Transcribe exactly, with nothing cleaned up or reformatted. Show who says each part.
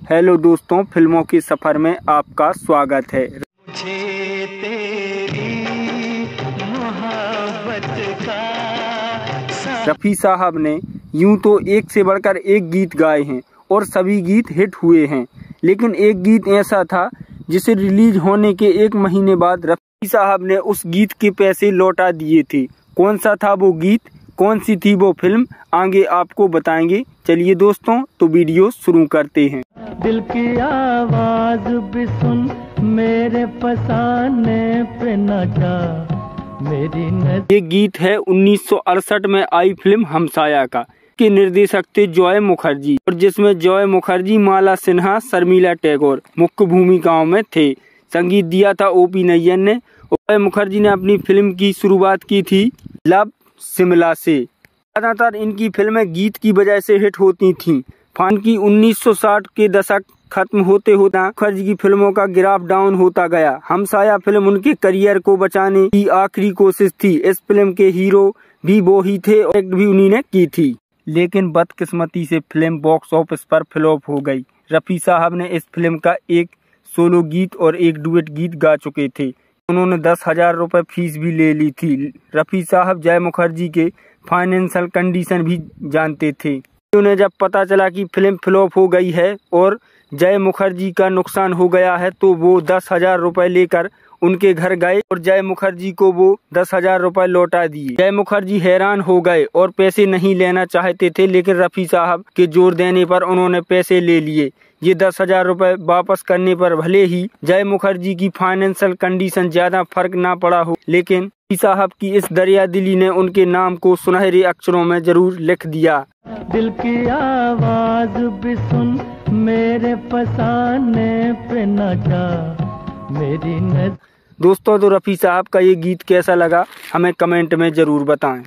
Speaker 1: Hello दोस्तों, फिल्मों के सफ़र में आपका स्वागत है।
Speaker 2: मुझे तेरी मोहब्बत का
Speaker 1: रफ़ी साहब ने यूं तो एक से बढ़कर एक गीत गाए हैं और सभी गीत हिट हुए हैं, लेकिन एक गीत ऐसा था जिसे रिलीज होने के एक महीने बाद रफ़ी साहब ने उस गीत के पैसे लौटा दिए थे। कौन सा था वो गीत, कौन सी थी वो फिल्म, आगे आपको बताएंगे। चलिए दोस्तों, तो वीडियो शुरू करते हैं।
Speaker 2: दिल की आवाज भी सुन, मेरे फसाने पे न जा मेरी न।
Speaker 1: ये गीत है उन्नीस सौ अड़सठ में आई फिल्म हमसाया का, के निर्देशक थे जॉय मुखर्जी, और जिसमें जॉय मुखर्जी, माला सिन्हा, शर्मिला टैगोर मुख्य भूमिकाओं में थे। संगीत दिया था ओ पी नैयर ने। जॉय मुखर्जी ने अपनी फिल्म की शुरुआत की थी लव शिमला से। ज्यादातर इनकी फिल्में गीत की वजह से हिट होती थीं। फान की उन्नीस सौ साठ के दशक खत्म होते होते मुखर्जी की फिल्मों का ग्राफ डाउन होता गया। हमसाया फिल्म उनके करियर को बचाने की आखिरी कोशिश थी। इस फिल्म के हीरो भी वो ही थे और एक्ट भी उन्हीं ने की थी, लेकिन बदकिस्मती से फिल्म बॉक्स ऑफिस पर फ्लॉप हो गई। रफ़ी साहब ने इस फिल्म का एक सोलो गीत और एक डुएट गीत गा चुके थे। उन्होंने दस हजार रुपए फीस भी ले ली थी। रफ़ी साहब जय मुखर्जी के फाइनेंशियल कंडीशन भी जानते थे। उन्हें जब पता चला कि फिल्म फ्लॉप हो गई है और जय मुखर्जी का नुकसान हो गया है, तो वो दस हजार रुपए लेकर उनके घर गए और जय मुखर्जी को वो दस हजार रुपए लौटा दिए। जय मुखर्जी हैरान हो गए और पैसे नहीं लेना चाहते थे, लेकिन रफ़ी साहब के जोर देने पर उन्होंने पैसे ले लिए। ये दस हजार रुपए वापस करने पर भले ही जय मुखर्जी की फाइनेंशियल कंडीशन ज्यादा फर्क ना पड़ा हो, लेकिन रफ़ी साहब की इस दरिया दिली ने उनके नाम को सुनहरे अक्षरों में जरूर लिख दिया।
Speaker 2: दिल की आवाज भी सुन, मेरे फसाने पे न जा मेरी न।
Speaker 1: दोस्तों, तो रफ़ी साहब का ये गीत कैसा लगा हमें कमेंट में जरूर बताएं।